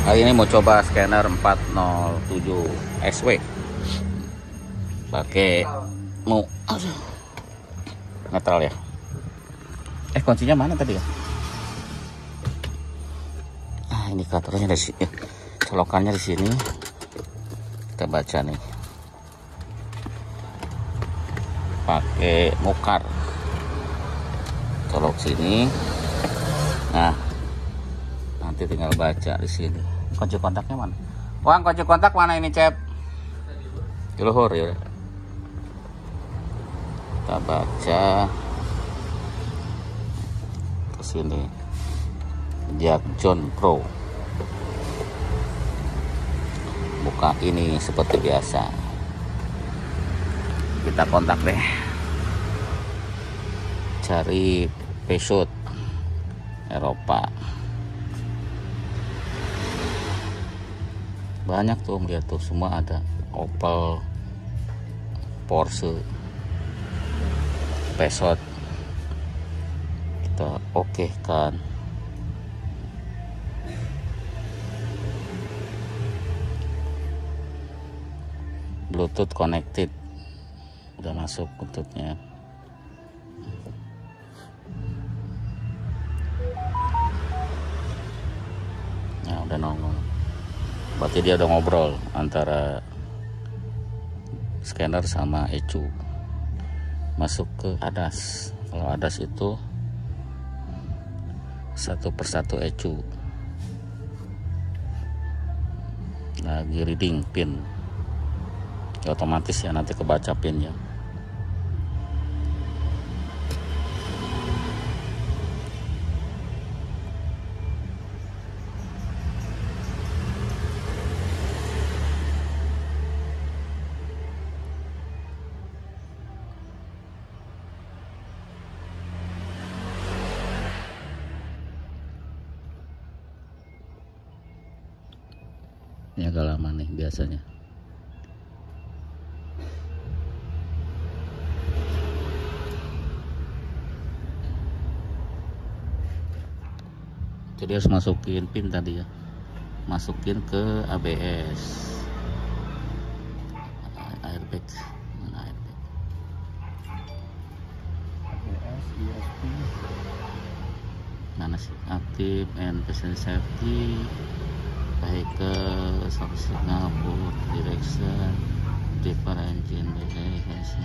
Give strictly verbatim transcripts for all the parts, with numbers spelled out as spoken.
Kali ini mau coba scanner empat nol tujuh S W pakai mau aduh, netral ya. Eh kuncinya mana tadi ya? Ah, indikatornya dari sini, colokannya di sini. Kita baca nih, pakai mukar, colok sini. Nah, nanti tinggal baca di sini. Kunci kontaknya mana? Wang, kunci kontak mana ini, Cep? Di luhur ya. Kita baca ke sini. Jack John Pro. Buka ini seperti biasa. Kita kontak deh. Cari Peugeot Eropa. Banyak tuh, melihat tuh semua ada. Opel, Porsche, Peugeot. Kita oke kan. Bluetooth connected. Udah masuk Bluetoothnya. Nah, udah nongol. Berarti dia udah ngobrol antara scanner sama E C U. Masuk ke A D A S. Kalau A D A S itu satu persatu E C U. Lagi reading pin. Ya, otomatis ya, nanti kebaca pinnya. Ini agak lama nih biasanya. Jadi harus masukin pin tadi ya. Masukin ke A B S. Airbag. Mana airbag? A B S, U S B. Mana sih? Active and passenger safety. Vehicle, service Singapore, direction, driver engine, verification.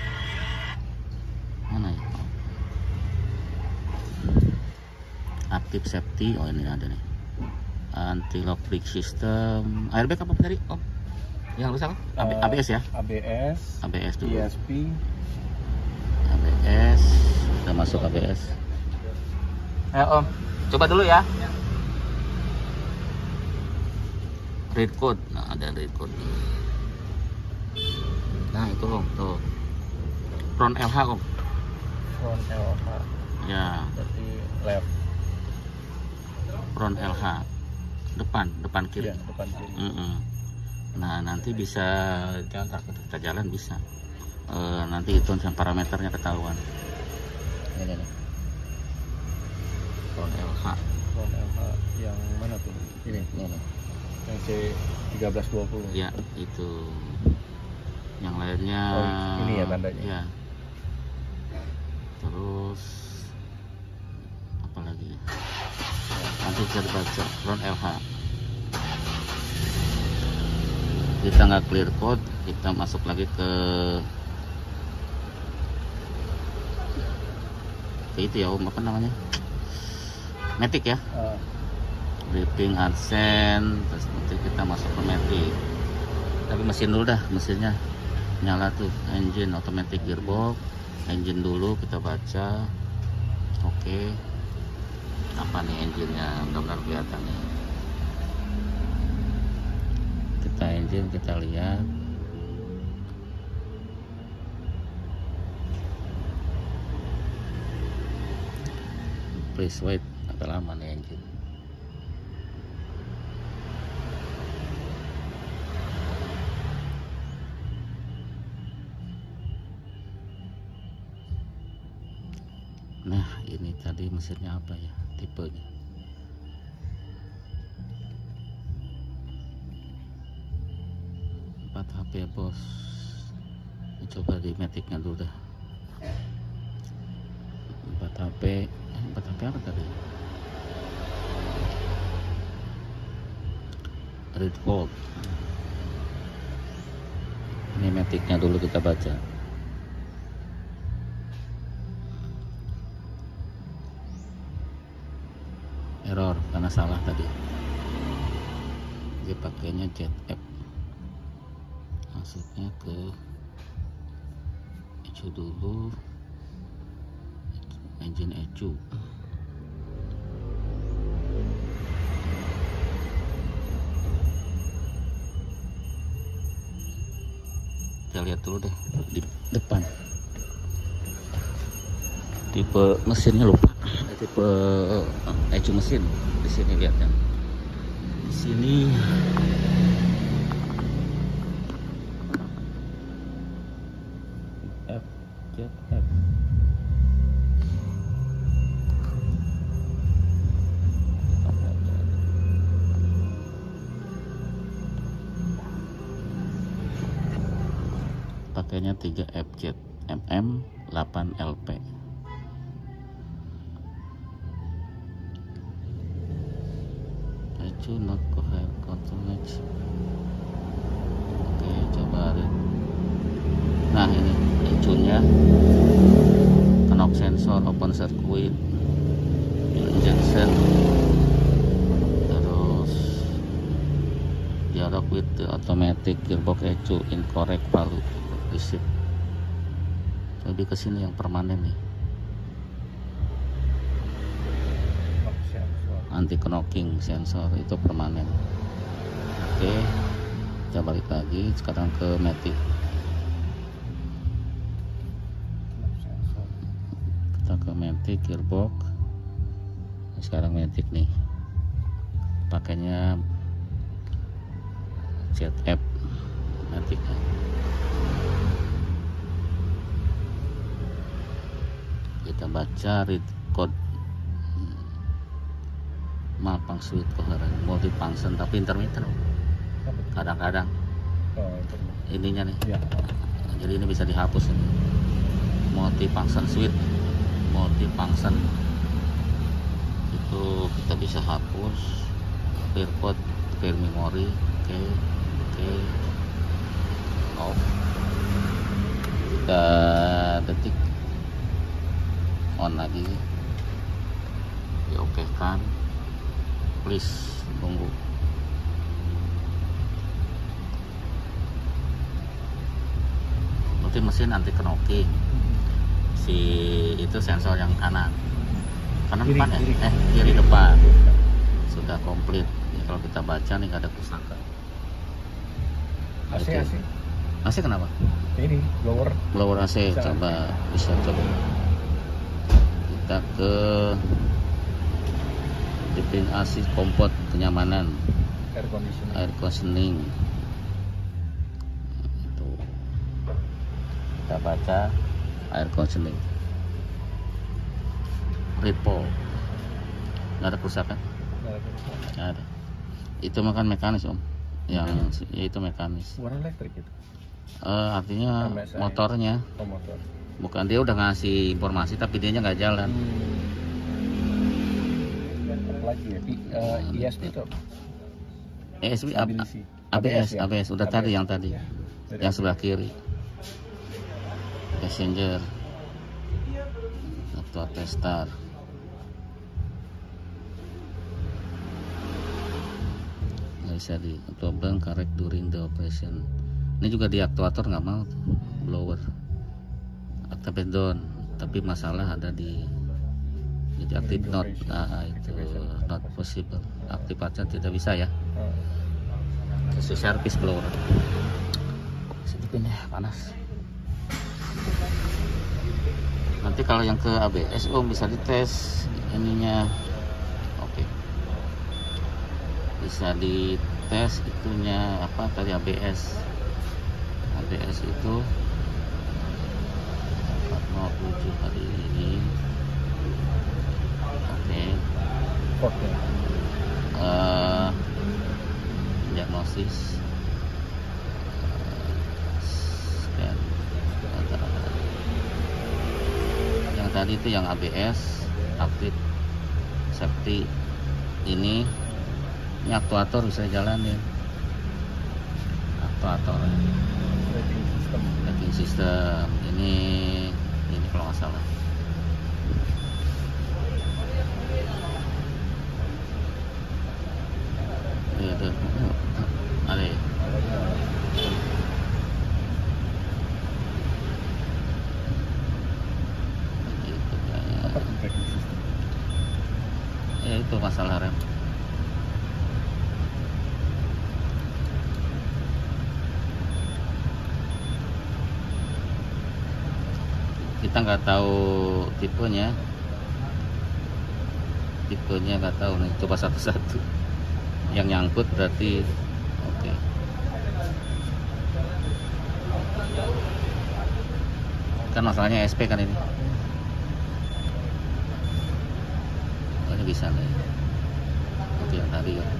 Mana ya? Active safety, oh ini ada nih. Anti lock brake system, airbag apa tadi? Oh, yang rusak? Uh, A B S ya? A B S, A B S dulu. U S B, A B S, kita masuk A B S. Ayo Om, coba dulu ya. Read code, nah ada read code. Nah itu Om, tuh. Front L H Om. front L H. Ya. Berarti left. Front L H. Depan, depan kiri. Ya, depan kiri. Mm -mm. Nah nanti bisa jalan, kita jalan bisa. E, nanti itu parameternya ketahuan. Ini nih. Front L H. Front L H yang mana tuh? Ini. Ini. Yang C tiga belas dua puluh. Ya itu. Yang lainnya. Oh, ini ya tandanya. Ya. Terus apa lagi? Nanti bisa dibaca front L H. Kita nggak clear code, kita masuk lagi ke ke itu ya Om, apa namanya? Matic ya. Uh. Briefing adsense, terus nanti kita masuk ke Matic. Tapi mesin dulu dah, mesinnya nyala tuh, engine automatic gearbox, engine dulu kita baca. Oke, apa nih engine-nya, benar-benar kelihatan nih. Kita engine, kita lihat. Please wait, agak lama nih engine. Nah ini tadi mesinnya apa ya, tipenya? empat H P bos. Coba di Matic-nya dulu dah. empat H P, empat H P apa tadi? Red Volt. Ini Matic-nya dulu kita baca. Error karena salah tadi. Dia pakainya Z F. Masuknya ke ecu dulu. Engine ecu. Kita lihat dulu deh di depan. Tipe mesinnya lupa. Tipe ecu mesin di sini lihat kan. Di sini F Z F. Pakainya tiga F Z M M delapan L P. Ecu not coherent control. Oke, coba lihat. Nah, ini ecunya knock sensor, open circuit, injection, terus dialog with the automatic gearbox ecu incorrect value receipt. Lebih ke sini yang permanen nih. Anti knocking sensor itu permanen. Oke, kita balik lagi sekarang ke Matic. Kita ke Matic gearbox. Sekarang Matic nih. Pakainya Z F Matic. Kita baca read code Malpang switch coherent multifunction tapi intermittent. Kadang-kadang Oh, ininya nih. ya. Jadi ini bisa dihapus ini. Multifunction switch, multifunction itu kita bisa hapus. Clear code, clear memory. Oke, oke. Off. Tiga detik. On lagi. Ya oke kan. Please tunggu. Berarti mesin anti knocking. Si itu sensor yang kanan. Kanan Kiri, depan ya? kiri. Eh kiri depan. Sudah komplit. Ini kalau kita baca nih nggak ada pusaka. A C, Oke. A C. A C kenapa? Ini blower. Blower A C Bisa. coba bisa coba. Kita ke Dipin A C kompot kenyamanan Air conditioning. air conditioning itu kita baca air conditioning repo nggak ada kerusakan Nah, nggak ada itu makan mekanis om yang ya itu mekanis warna elektrik itu. Eh, artinya M S I. motornya Oh, motor. bukan dia udah ngasih informasi tapi dianya nggak jalan. Apa lagi ya? I, uh, I S P itu apa? E S P A- Stabilisi. A B S ya? A B S udah A B S. tadi yang tadi Ya. Dari yang A B S. sebelah kiri passenger atau testar nggak bisa di problem correct during the operation. Ini juga di aktuator nggak mau tuh, blower activate down tapi masalah ada di jadi active not ah, itu not possible aktifasi tidak bisa ya. Oh. Kasih servis blower sedikit ya panas. Nanti kalau yang ke A B S om bisa dites ininya. Oke, bisa dites itunya apa tadi A B S. A B S itu empat nol tujuh hari ini. Oke, Portnya. eh, diagnosis tadi itu yang A B S aktif, safety. Ini ini aktuator bisa jalanin, aktuator Braking system. braking system. Ini ini kalau nggak salah. Itu ada ya? Gitu kayaknya. Apa tuh braking system? Ya itu masalah rem. Kita nggak tahu tipenya, tipenya nggak tahu nih. Coba satu-satu. Yang nyangkut berarti oke. Kan masalahnya S P kan ini. Oh, ini bisa nih. Itu yang tadi ya.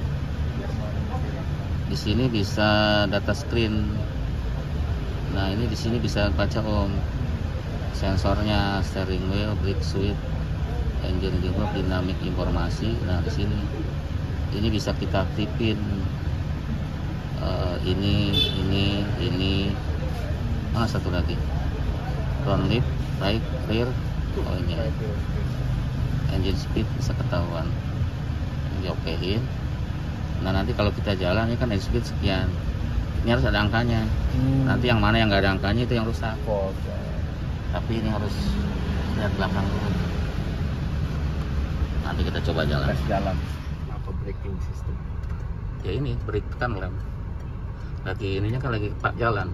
Di sini bisa data screen. Nah ini di sini bisa baca om. Sensornya, steering wheel, brake switch, engine gearbox, dinamik informasi. Nah di sini ini bisa kita aktifin. Uh, ini, ini, ini. Ah satu lagi. Front lift, right, rear. Oh ini. Engine speed bisa ketahuan. Diokehin. Nah nanti kalau kita jalan ini kan engine speed sekian. Ini harus ada angkanya. Hmm. Nanti yang mana yang nggak ada angkanya itu yang rusak. Oh, Tapi ini harus lihat belakang dulu. Nanti kita coba jalan. tes jalan. Apa braking system? Ya ini brake kan rem. Lagi ininya kan lagi pak jalan.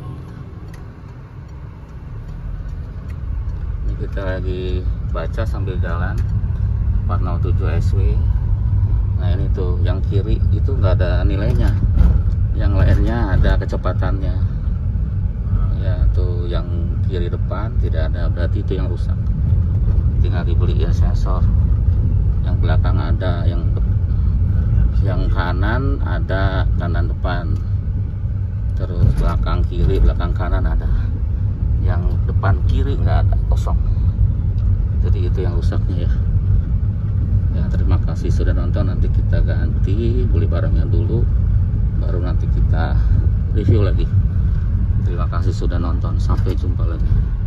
Ini kita lagi baca sambil jalan. empat nol tujuh S W. Nah ini tuh yang kiri itu nggak ada nilainya. Yang lainnya ada kecepatannya. Ya tuh yang kiri depan tidak ada, berarti itu yang rusak. Tinggal dibeliin sensor. Yang belakang ada, yang yang kanan ada, kanan depan. Terus belakang kiri, belakang kanan ada. Yang depan kiri nggak ada, kosong. Jadi itu yang rusaknya ya. Ya terima kasih sudah nonton. Nanti kita ganti, beli barangnya dulu, baru nanti kita review lagi. Terima kasih sudah nonton. Sampai jumpa lagi.